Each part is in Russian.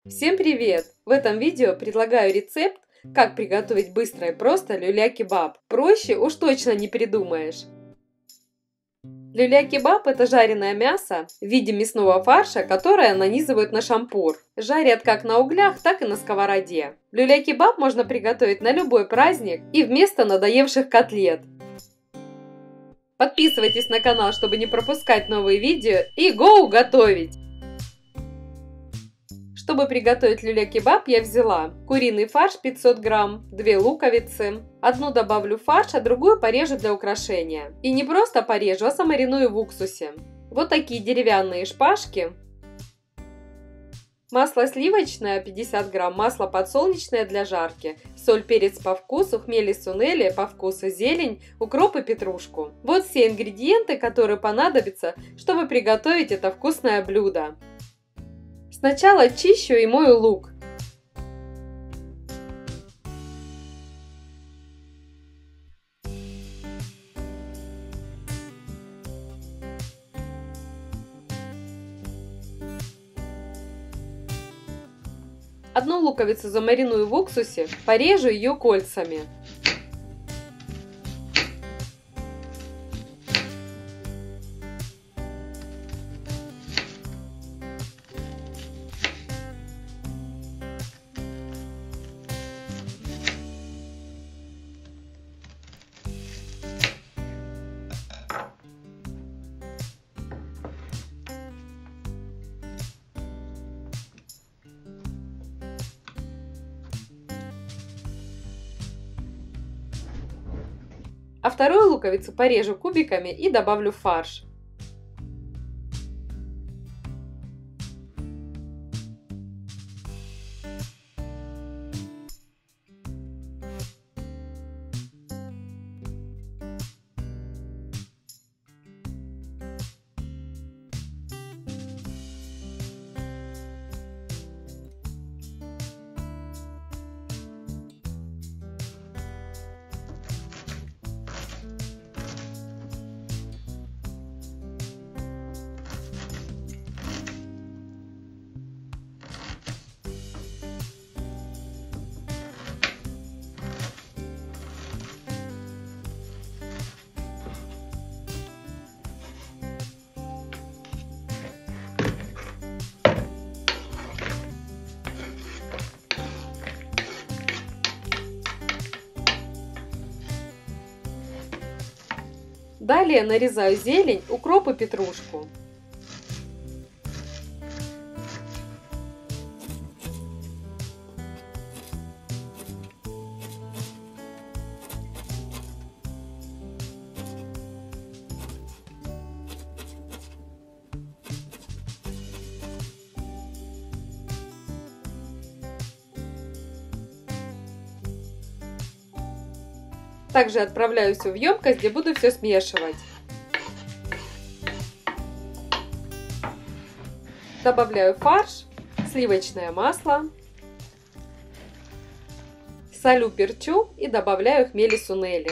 Всем привет! В этом видео предлагаю рецепт, как приготовить быстро и просто люля-кебаб. Проще уж точно не придумаешь. Люля-кебаб – это жареное мясо в виде мясного фарша, которое нанизывают на шампур. Жарят как на углях, так и на сковороде. Люля-кебаб можно приготовить на любой праздник и вместо надоевших котлет. Подписывайтесь на канал, чтобы не пропускать новые видео, и гоу готовить! Чтобы приготовить люля-кебаб, я взяла куриный фарш 500 грамм, 2 луковицы. Одну добавлю в фарш, а другую порежу для украшения. И не просто порежу, а замариную в уксусе. Вот такие деревянные шпажки. Масло сливочное 50 грамм, масло подсолнечное для жарки, соль, перец по вкусу, хмели сунели по вкусу, зелень, укроп и петрушку. Вот все ингредиенты, которые понадобятся, чтобы приготовить это вкусное блюдо. Сначала чищу и мою лук. Одну луковицу замариную в уксусе, порежу ее кольцами. А вторую луковицу порежу кубиками и добавлю в фарш. Далее нарезаю зелень, укроп и петрушку. Также отправляю все в емкость, где буду все смешивать. Добавляю фарш, сливочное масло, солю, перчу и добавляю хмели сунели.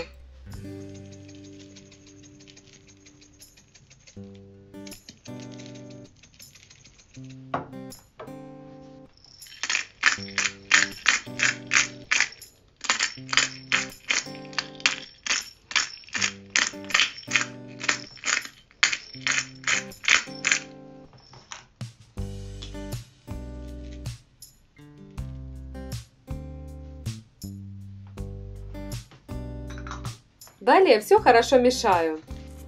Далее все хорошо мешаю.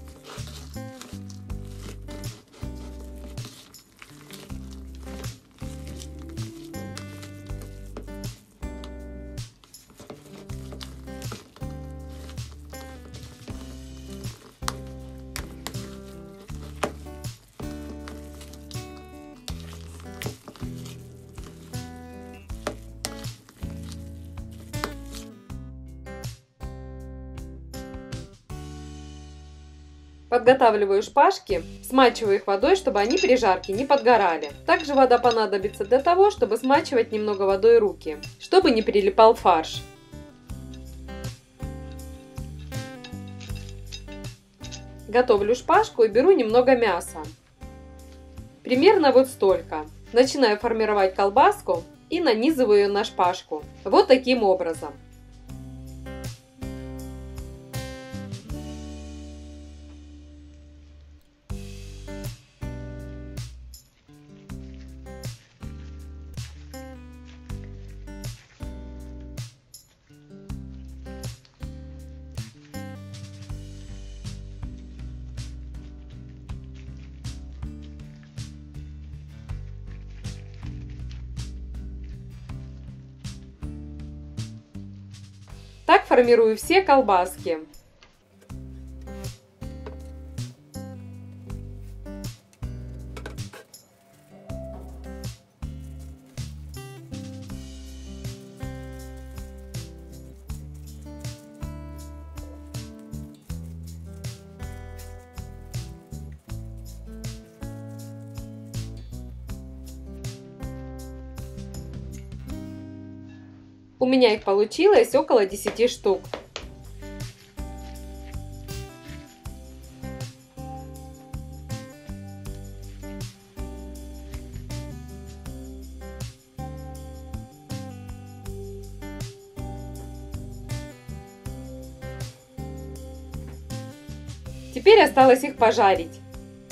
Подготавливаю шпажки, смачиваю их водой, чтобы они при жарке не подгорали. Также вода понадобится для того, чтобы смачивать немного водой руки, чтобы не прилипал фарш. Готовлю шпажку и беру немного мяса. Примерно вот столько. Начинаю формировать колбаску и нанизываю ее на шпажку. Вот таким образом. Так формирую все колбаски. У меня их получилось около 10 штук. Теперь осталось их пожарить.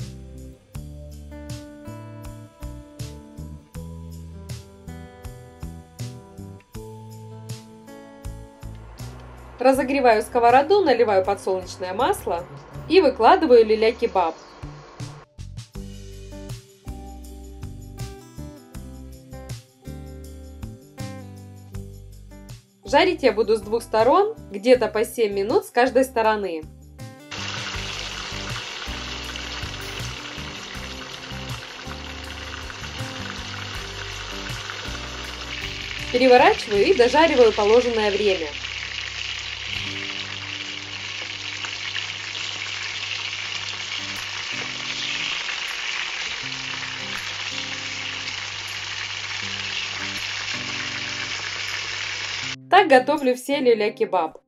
Разогреваю сковороду, наливаю подсолнечное масло и выкладываю люля-кебаб. Жарить я буду с двух сторон, где-то по 7 минут с каждой стороны. Переворачиваю и дожариваю положенное время. Так готовлю все люля-кебаб.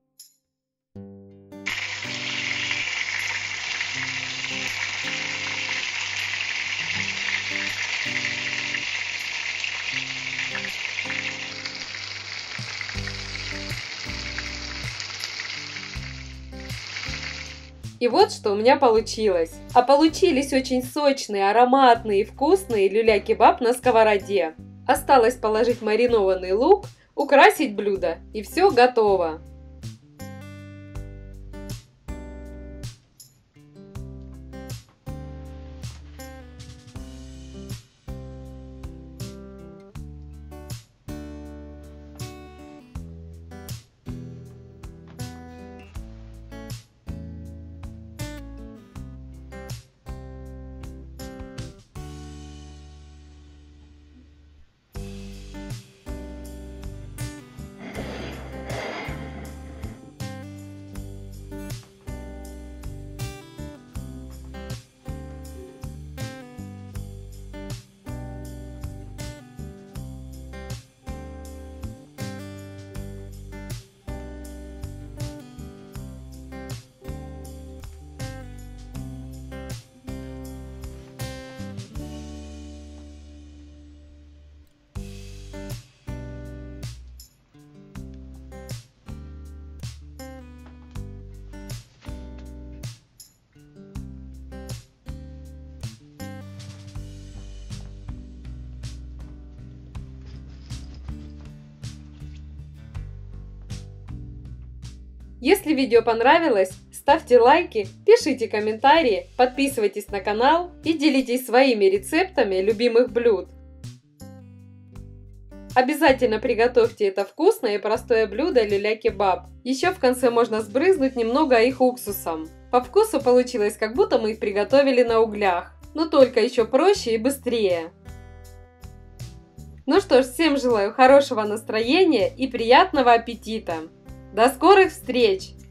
И вот что у меня получилось. А получились очень сочные, ароматные и вкусные люля-кебаб на сковороде. Осталось положить маринованный лук, украсить блюдо, и все готово. Если видео понравилось, ставьте лайки, пишите комментарии, подписывайтесь на канал и делитесь своими рецептами любимых блюд. Обязательно приготовьте это вкусное и простое блюдо люля-кебаб. Еще в конце можно сбрызнуть немного их уксусом. По вкусу получилось, как будто мы их приготовили на углях, но только еще проще и быстрее. Ну что ж, всем желаю хорошего настроения и приятного аппетита! До скорых встреч!